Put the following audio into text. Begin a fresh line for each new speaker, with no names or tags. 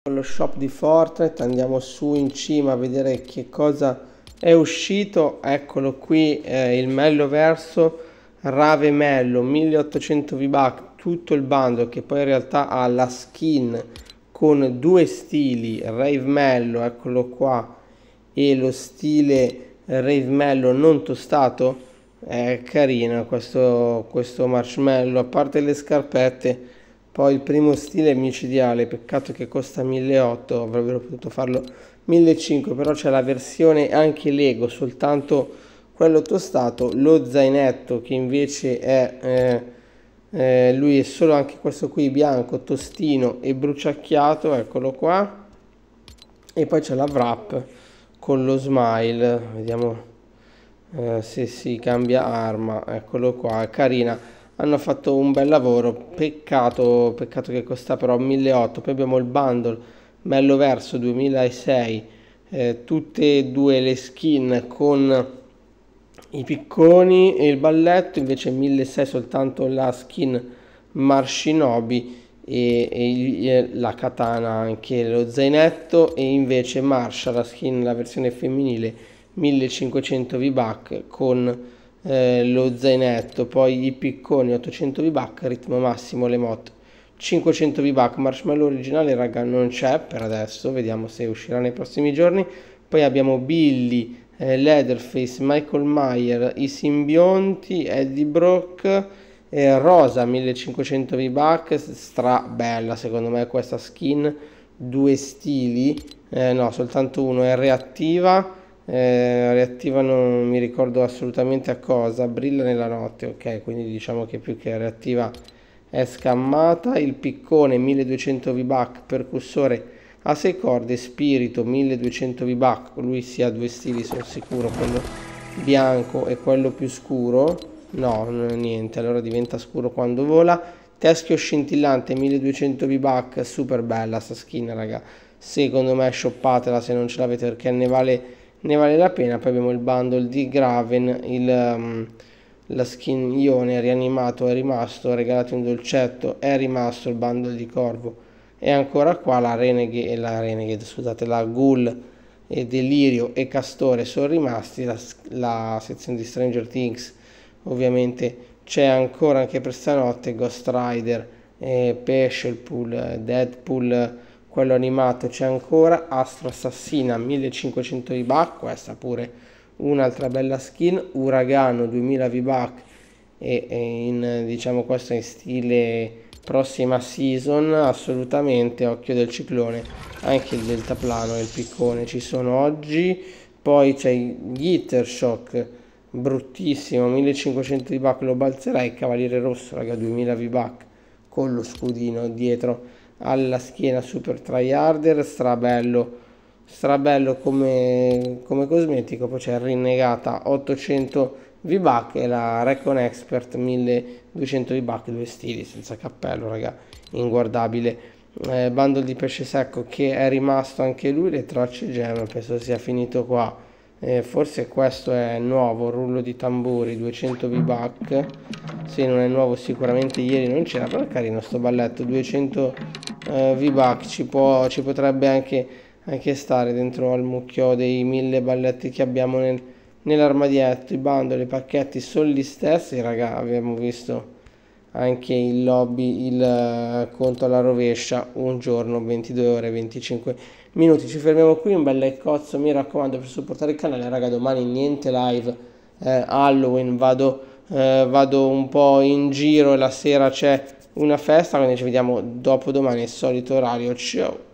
lo shop di Fortnite, andiamo su in cima a vedere che cosa è uscito. Eccolo qui, il Mello Verso Rave Mello 1800 V-Bucks, tutto il bundle, che poi in realtà ha la skin con due stili, Rave Mello, eccolo qua, e lo stile Rave Mello non tostato. È carino questo marshmallow, a parte le scarpette. Poi il primo stile è micidiale, peccato che costa 1.800, avrebbero potuto farlo 1.500, però c'è la versione anche Lego, soltanto quello tostato. Lo zainetto che invece lui è solo anche questo qui bianco, tostino e bruciacchiato, eccolo qua. E poi c'è la wrap con lo smile, vediamo se si cambia arma, eccolo qua, è carina. Hanno fatto un bel lavoro, peccato che costa però 1.800. Poi abbiamo il bundle Mello Verso 2006, tutte e due le skin con i picconi e il balletto, invece 1.600 soltanto la skin Marshinobi e la katana, anche lo zainetto, e invece Marsha, la skin, la versione femminile, 1.500 V-Bucks con lo zainetto. Poi i picconi 800 V-Bucks, ritmo massimo le mod 500 V-Bucks. Marshmallow originale raga non c'è per adesso, vediamo se uscirà nei prossimi giorni. Poi abbiamo Billy, Leatherface, Michael Myers, i simbionti, Eddie Brock, rosa 1500 V-Bucks, stra bella secondo me questa skin, due stili, no soltanto uno, è reattiva. Reattiva non mi ricordo assolutamente a cosa, brilla nella notte, ok, quindi diciamo che più che reattiva è scammata. Il piccone 1200 V-Bucks, percussore a 6 corde, spirito 1200 V-Bucks, lui si ha due stili sono sicuro, quello bianco e quello più scuro, no niente, allora diventa scuro quando vola. Teschio scintillante 1200 V-Bucks, super bella sta skin raga, secondo me shoppatela se non ce l'avete perché ne vale la pena. Poi abbiamo il bundle di Graven, la skin Ione rianimato è rimasto, regalati un dolcetto, è rimasto il bundle di Corvo, e ancora qua la Renegade, scusate, la Ghoul e Delirio e Castore sono rimasti, la sezione di Stranger Things ovviamente c'è ancora anche per stanotte, Ghost Rider, Peshelpool, Deadpool, quello animato c'è ancora, Astro Assassina 1500 V-Bucks, questa pure un'altra bella skin, Uragano 2000 V-Bucks e diciamo questo in stile prossima season, assolutamente, occhio del ciclone, anche il deltaplano e il piccone ci sono oggi. Poi c'è Glitter Shock, bruttissimo, 1500 V-Bucks, lo balzerei, Cavaliere Rosso raga 2000 V-Bucks con lo scudino dietro alla schiena, super tryharder, strabello come cosmetico. Poi c'è Rinnegata 800 V-Bucks e la Recon Expert 1200 V-Bucks, due stili senza cappello raga, inguardabile. Bundle di pesce secco che è rimasto anche lui, le tracce gemme, penso sia finito qua. Forse questo è nuovo, rullo di tamburi 200 V-Bucks, se non è nuovo sicuramente ieri non c'era, però è carino sto balletto, 200 V-Bucks, ci potrebbe anche stare dentro al mucchio dei 1000 balletti che abbiamo nell'armadietto. I bundle, i pacchetti sono gli stessi raga, abbiamo visto anche il lobby, il conto alla rovescia, un giorno 22 ore 25 minuti. Ci fermiamo qui, un bel like cozzo mi raccomando per supportare il canale raga. Domani niente live, Halloween, vado un po' in giro e la sera c'è una festa, quindi ci vediamo dopo domani, solito orario. Ciao.